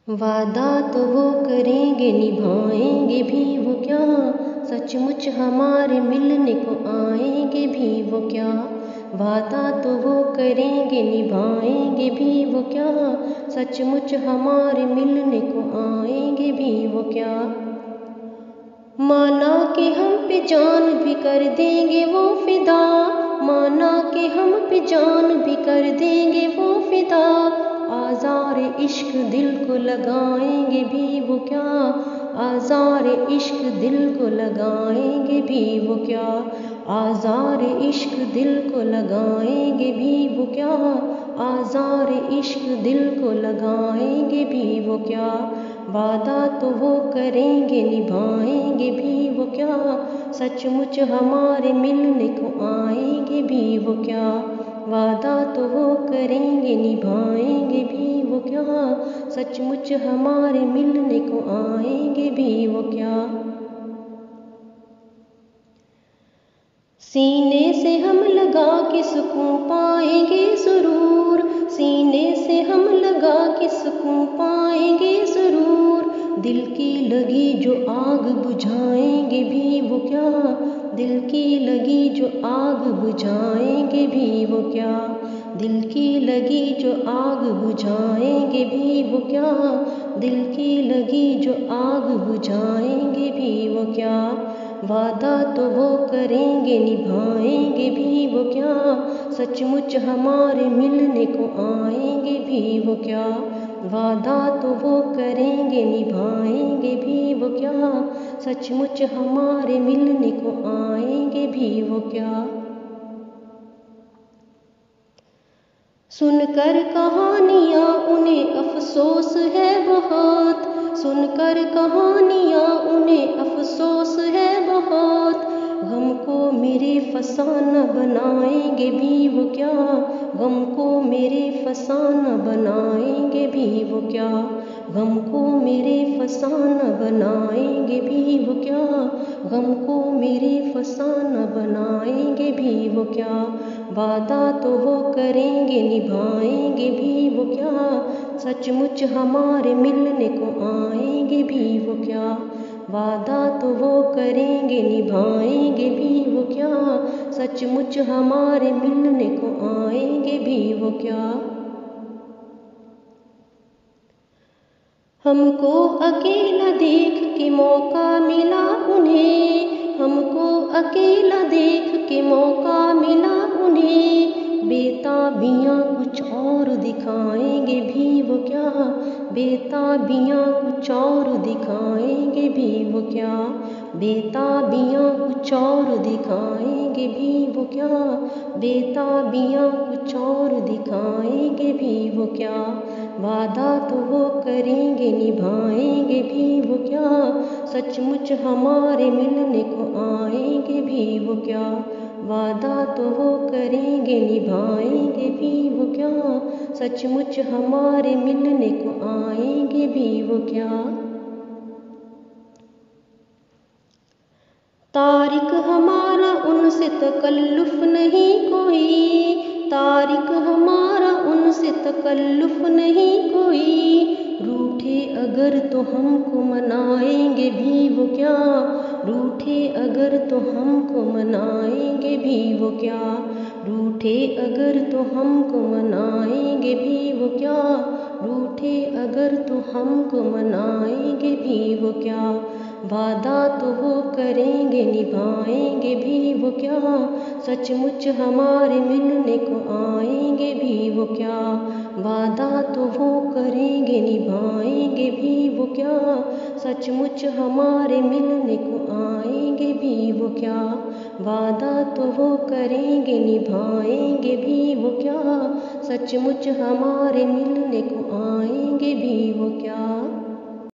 वादा तो वो करेंगे निभाएंगे भी वो क्या, सचमुच हमारे मिलने को आएंगे भी वो क्या। वादा तो वो करेंगे निभाएंगे भी वो क्या, सचमुच हमारे मिलने को आएंगे भी वो क्या। माना कि हम पे जान भी कर देंगे वो फिदा, माना कि हम पे जान भी कर देंगे वो फिदा। आज़ार इश्क दिल को लगाएंगे भी वो क्या, आज़ार इश्क दिल को लगाएंगे भी वो क्या। आज़ार इश्क दिल को लगाएंगे भी वो क्या, आज़ार इश्क दिल को लगाएंगे भी वो क्या। वादा तो वो करेंगे निभाएंगे भी वो क्या, सचमुच हमारे मिलने को आएंगे भी वो क्या। वादा तो वो करेंगे निभाएंगे भी वो क्या, सचमुच हमारे मिलने को आएंगे भी वो क्या। सीने से हम लगा के सुकून पाएंगे ज़रूर, सीने से हम लगा के सुकून पाएंगे ज़रूर। दिल की लगी जो आग बुझाएंगे भी वो क्या, दिल की लगी जो आग बुझाएंगे भी वो क्या। दिल की लगी जो आग बुझाएंगे भी वो क्या, दिल की लगी जो आग बुझाएंगे भी वो क्या। वादा तो वो करेंगे निभाएंगे भी वो क्या, सचमुच हमारे मिलने को आएंगे भी वो क्या। वादा तो वो करेंगे निभाएंगे भी वो क्या, सचमुच हमारे मिलने को आएंगे भी वो क्या। सुनकर कहानियाँ उन्हें अफसोस है बहुत, सुनकर कहानियाँ उन्हें अफसोस है बहुत। गम को मेरे फसाना बनाएंगे भी वो क्या, गम को मेरे फसाना बनाएंगे भी वो क्या। गम को मेरे फसाना बनाएंगे भी वो क्या, गम को मेरे फसाना बनाएंगे भी वो क्या। वादा तो वो करेंगे निभाएंगे भी वो क्या, सचमुच हमारे मिलने को आएंगे भी वो क्या। वादा तो वो करेंगे निभाएंगे भी वो क्या, सचमुच हमारे मिलने को आएंगे भी वो क्या। हमको अकेला देख के मौका मिला उन्हें, हमको अकेला देख के मौका मिला उन्हें। बेताबियाँ कुछ और दिखाएंगे भी वो क्या, बेताबियाँ कुछ और दिखाएंगे भी वो क्या। बेताबियाँ कुछ और दिखाएंगे भी वो क्या, बेताबियाँ कुछ और दिखाएंगे भी वो क्या। वादा तो वो करेंगे निभाएंगे भी वो क्या, सचमुच हमारे मिलने को आएंगे भी वो क्या। वादा तो वो करेंगे निभाएंगे भी वो क्या, सचमुच हमारे मिलने को आएंगे भी वो क्या। तारिक हमारा उनसे तकल्लुफ़ नहीं कोई, तारिक हमारा उनसे तकल्लुफ़ नहीं कोई। रूठे अगर तो हमको मनाएंगे भी वो क्या, रूठे अगर तो हमको मनाएंगे भी वो क्या। रूठे अगर तो हमको मनाएंगे भी वो क्या, रूठे अगर तो हमको मनाएंगे भी वो क्या। वादा तो वो करेंगे निभाएंगे भी वो क्या, सचमुच हमारे मिलने को आएंगे भी वो क्या। वादा तो वो करेंगे निभाएंगे भी वो क्या, सचमुच हमारे मिलने को आएंगे भी वो क्या। वादा तो वो करेंगे निभाएंगे भी वो क्या, सचमुच हमारे मिलने को आएंगे भी वो क्या।